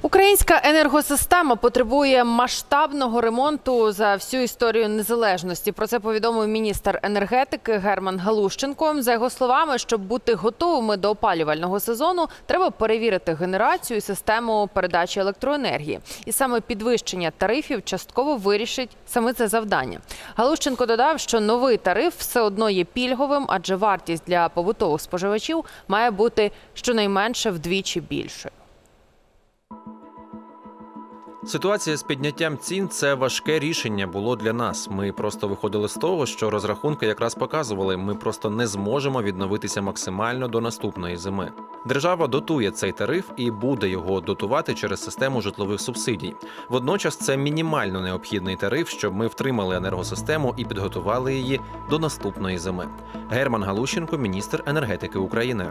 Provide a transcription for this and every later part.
Українська енергосистема потребує масштабного ремонту за всю історію незалежності. Про це повідомив міністр енергетики Герман Галущенко. За його словами, щоб бути готовими до опалювального сезону, треба перевірити генерацію і систему передачі електроенергії. І саме підвищення тарифів частково вирішить саме це завдання. Галущенко додав, що новий тариф все одно є пільговим, адже вартість для побутових споживачів має бути щонайменше вдвічі більшою. Ситуація з підняттям цін – це важке рішення було для нас. Ми просто виходили з того, що розрахунки якраз показували, ми просто не зможемо відновитися максимально до наступної зими. Держава дотує цей тариф і буде його дотувати через систему житлових субсидій. Водночас це мінімально необхідний тариф, щоб ми втримали енергосистему і підготували її до наступної зими. Герман Галущенко, міністр енергетики України.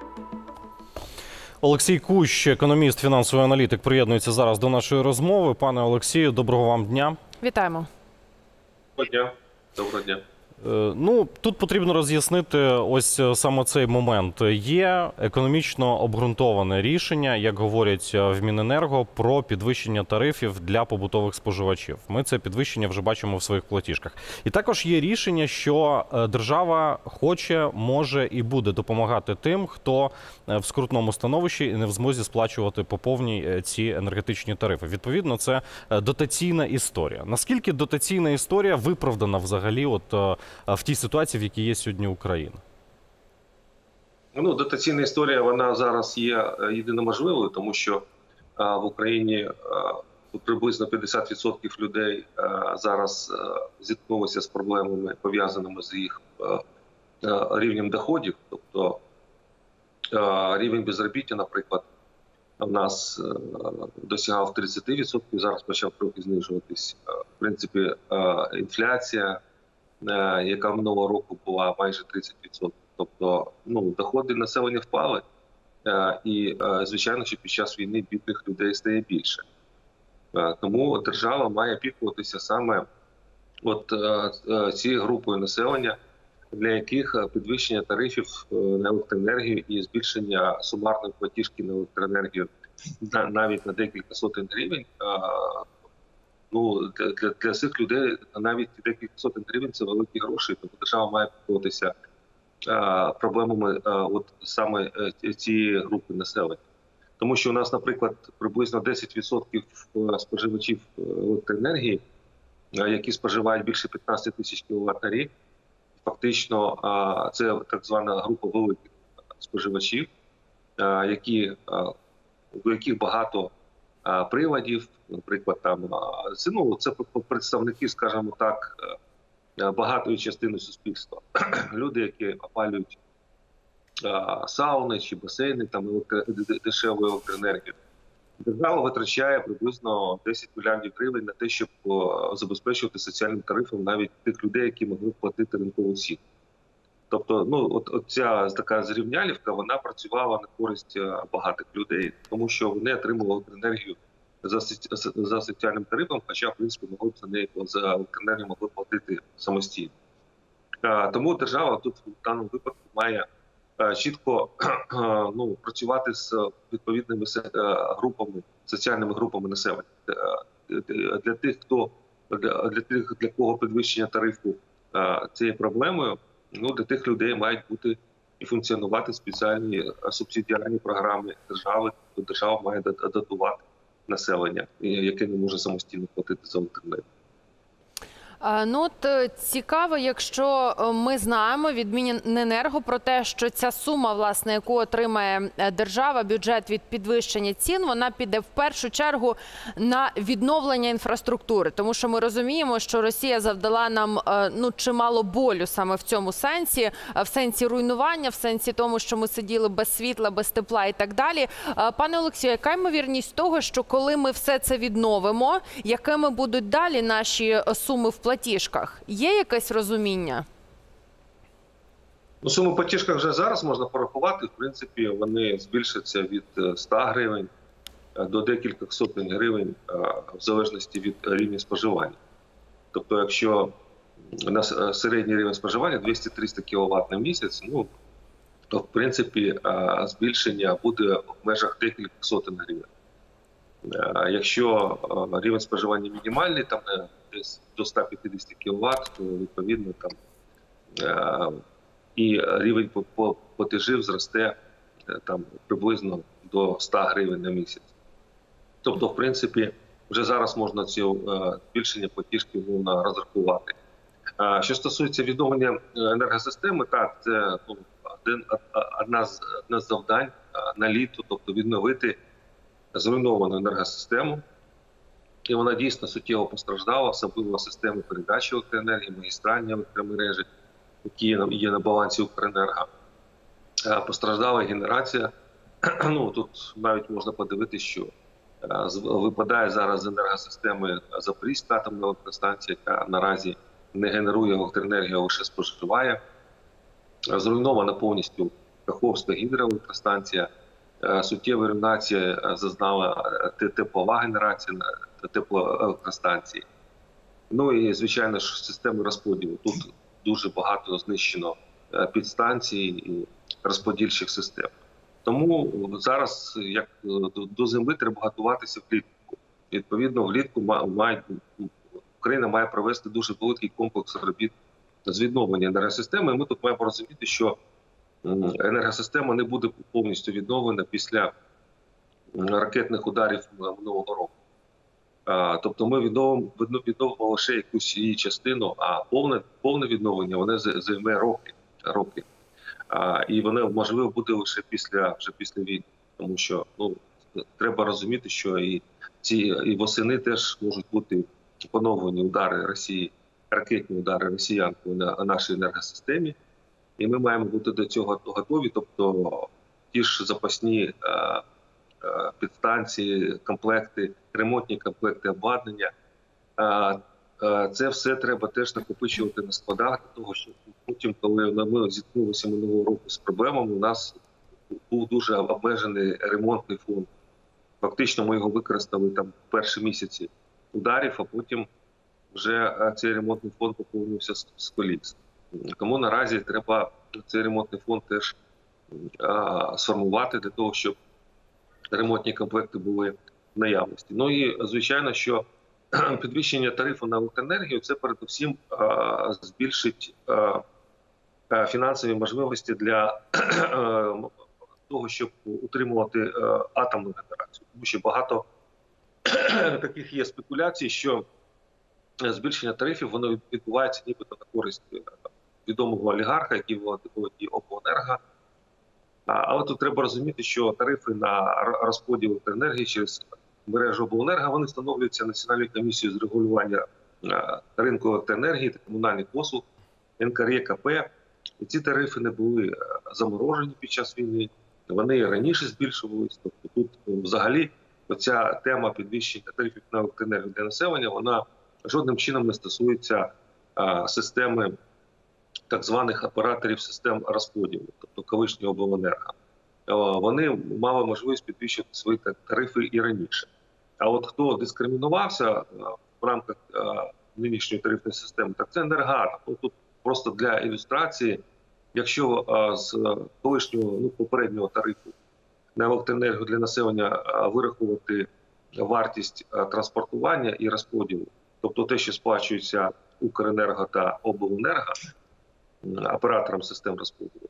Олексій Кущ, економіст, фінансовий аналітик, приєднується зараз до нашої розмови. Пане Олексію, доброго вам дня. Вітаємо. Доброго дня. Тут потрібно роз'яснити ось саме цей момент. Є економічно обґрунтоване рішення, як говорять в Міненерго, про підвищення тарифів для побутових споживачів. Ми це підвищення вже бачимо в своїх платіжках. І також є рішення, що держава хоче, може і буде допомагати тим, хто в скрутному становищі і не в змозі сплачувати по повній ці енергетичні тарифи. Відповідно, це дотаційна історія. Наскільки дотаційна історія виправдана взагалі в тій ситуації, в якій є сьогодні Україна? Дотаційна історія, вона зараз є єдино можливою, тому що в Україні приблизно 50% людей зараз зіткнулися з проблемами, пов'язаними з їх рівнем доходів. Тобто рівень безробіття, наприклад, у нас досягав 30%, зараз почав трохи знижуватись. В принципі, інфляція, яка минулого року була майже 30%. Тобто, доходи населення впали, і, звичайно, що під час війни бідних людей стає більше. Тому держава має опікуватися саме цією групою населення, для яких підвищення тарифів на електроенергію і збільшення сумарної платіжки на електроенергію навіть на декілька сотень гривень, для цих людей навіть декілька сотень гривень – це великі гроші, тому держава має опікуватися проблемами саме цієї групи населення. Тому що у нас, наприклад, приблизно 10% споживачів електроенергії, які споживають більше 15 тисяч кВт на рік, фактично це так звана група великих споживачів, у яких багато приладів, наприклад, це представники, скажімо так, багатої частини суспільства. Люди, які опалюють сауни чи басейни, дешеву електроенергію. Держава витрачає приблизно 10 мільярдів гривень на те, щоб забезпечувати соціальним тарифом навіть тих людей, які могли платити ринкову ціну. Тобто, ця така зрівнялівка, вона працювала на користь багатих людей, тому що вони отримували електроенергію за соціальним тарифом, хоча, в принципі, могли б за електроенергію могли платити самостійно. Тому держава тут в даному випадку має чітко працювати з відповідними групами, соціальними групами населення. Для кого підвищення тарифу це є проблемою, для тих людей мають бути і функціонувати спеціальні субсидіарні програми держави, то держава має датувати населення, яке не може самостійно платити за електроенергію. Цікаво, якщо ми знаємо від Міненерго про те, що ця сума, власне, яку отримає держава, бюджет від підвищення цін, вона піде в першу чергу на відновлення інфраструктури. Тому що ми розуміємо, що Росія завдала нам чимало болю саме в цьому сенсі, в сенсі руйнування, в сенсі тому, що ми сиділи без світла, без тепла і так далі. Пане Олексію, яка ймовірність того, що коли ми все це відновимо, якими будуть далі наші суми в платіжках? Є якесь розуміння? Суми в платіжках вже зараз можна порахувати. В принципі, вони збільшаться від 100 гривень до декількох сотень гривень в залежності від рівня споживання. Тобто, якщо на середній рівень споживання 200-300 кВт на місяць, то, в принципі, збільшення буде в межах декількох сотень гривень. Якщо рівень споживання мінімальний, там десь до 150 кВт, то відповідно там і рівень платежів зросте там приблизно до 100 гривень на місяць. Тобто, в принципі, вже зараз можна це збільшення платіжки розрахувати. Що стосується відновлення енергосистеми, так, це одне з завдань на літо, тобто відновити зруйновану енергосистему. І вона дійсно суттєво постраждала, особливо системи передачі електроенергії, магістральні електромережі, які є на балансі Укренерго. Постраждала генерація. Тут навіть можна подивитися, що випадає зараз з енергосистеми Запорізька атомна електростанція, яка наразі не генерує електроенергію, а лише споживає. Зруйнована повністю Каховська гідроелектростанція. Суттєва руйнація зазнала теплова генерація та теплоелектростанції. І, звичайно ж, системи розподілу. Тут дуже багато знищено підстанцій і розподільчих систем. Тому зараз, як до зими, треба готуватися влітку. Відповідно, влітку Україна має провести дуже великий комплекс робіт з відновлення енергосистеми. І ми тут маємо розуміти, що енергосистема не буде повністю відновлена після ракетних ударів минулого року. Тобто ми відновимо лише якусь її частину, а повне відновлення воно займе роки. І воно можливо буде лише вже після війни. Тому що треба розуміти, що і восени теж можуть бути поновлені удари Росії, ракетні удари росіян на нашій енергосистемі. І ми маємо бути до цього готові, тобто ті ж запасні підстанції, комплекти, ремонтні комплекти обладнання. Це все треба теж накопичувати на складах, для того, щоб потім, коли ми зіткнулися минулого року з проблемами, у нас був дуже обмежений ремонтний фонд. Фактично ми його використали там в перші місяці ударів, а потім вже цей ремонтний фонд поповнився з коліс. Тому наразі треба цей ремонтний фонд теж сформувати для того, щоб ремонтні комплекти були в наявності. І, звичайно, що підвищення тарифу на електроенергію – це передусім збільшить фінансові можливості для того, щоб утримувати атомну генерацію. Тому що багато таких є спекуляцій, що збільшення тарифів воно відбувається нібито на користь відомого олігарха, який володіє обленерго. Але тут треба розуміти, що тарифи на розподіл електроенергії через мережу обленерго, вони встановлюються Національною комісією з регулювання ринку електроенергії та комунальних послуг, НКРЕКП. І ці тарифи не були заморожені під час війни, вони раніше збільшувалися. Тобто тут взагалі оця тема підвищення тарифів на електроенергію для населення, вона жодним чином не стосується системи так званих операторів систем розподілу, тобто колишнього обленерго. Вони мали можливість підвищувати свої тарифи і раніше. А от хто дискримінувався в рамках нинішньої тарифної системи, так це Енергоатом. Тут просто для ілюстрації, якщо з колишнього попереднього тарифу на електроенергію для населення вирахувати вартість транспортування і розподілу, тобто те, що сплачується Укренерго та обленерго, операторам систем розподілу,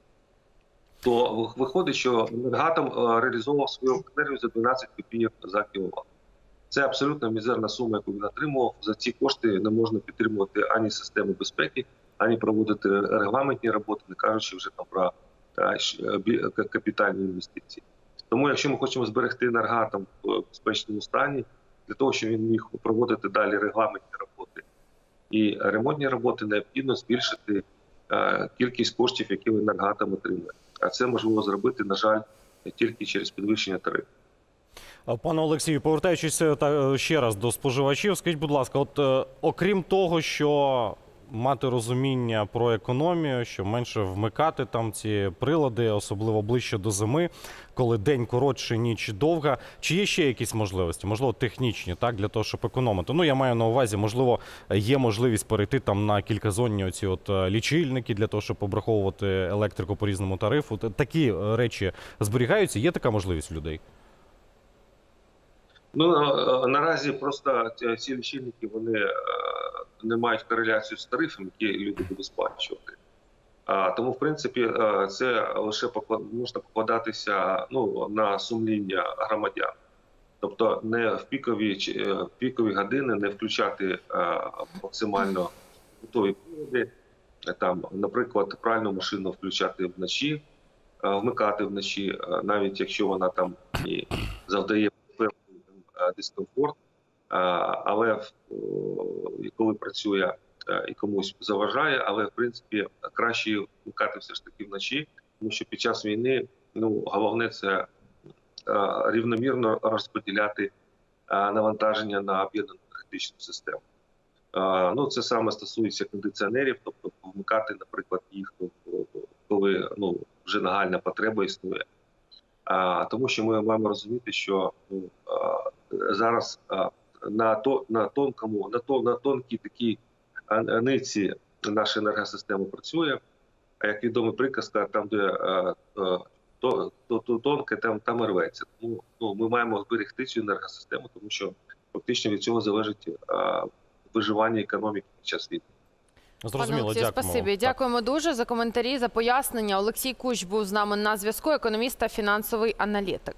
то виходить, що Енергоатом реалізовував свою енергію за 12 копійок за кіловат. Це абсолютно мізерна сума, яку він отримував. За ці кошти не можна підтримувати ані систему безпеки, ані проводити регламентні роботи, не кажучи вже там про капітальні інвестиції. Тому якщо ми хочемо зберегти Енергоатом в безпечному стані, для того, щоб він міг проводити далі регламентні роботи і ремонтні роботи, необхідно збільшити кількість коштів, які Енергоатом отримує. А це можливо зробити, на жаль, тільки через підвищення тарифів. Пане Олексію, повертаючись ще раз до споживачів, скажіть, будь ласка, от окрім того, що мати розуміння про економію, що менше вмикати там ці прилади, особливо ближче до зими, коли день коротший, ніч довга, чи є ще якісь можливості, можливо, технічні, так, для того, щоб економити? Я маю на увазі, можливо, є можливість перейти там на кільказонні оці лічильники для того, щоб обраховувати електрику по різному тарифу. Такі речі зберігаються? Є така можливість у людей? Ну, наразі просто ці лічильники, вони не мають кореляцію з тарифом, які люди будуть сплачувати. Тому, в принципі, це лише можна покладатися на сумління громадян. Тобто не в пікові години не включати максимально готові прилади, наприклад, пральну машину включати вночі, вмикати вночі, навіть якщо вона там і завдає певний дискомфорт, але коли працює і комусь заважає, але в принципі краще вмикати все ж таки вночі, тому що під час війни головне це рівномірно розподіляти навантаження на об'єднану енергетичну систему. Це саме стосується кондиціонерів, тобто вмикати, наприклад, їх, коли вже нагальна потреба існує. Тому що ми маємо розуміти, що зараз на тонкій такій ниці наша енергосистема працює. А як відома приказка, там, де тонке, там і рветься. Тому ми маємо зберегти цю енергосистему, тому що фактично від цього залежить виживання економіки під час війни. Зрозуміло, Пане Олексію, спасибі. Дякуємо дуже за коментарі, за пояснення. Олексій Кущ був з нами на зв'язку, економіст та фінансовий аналітик.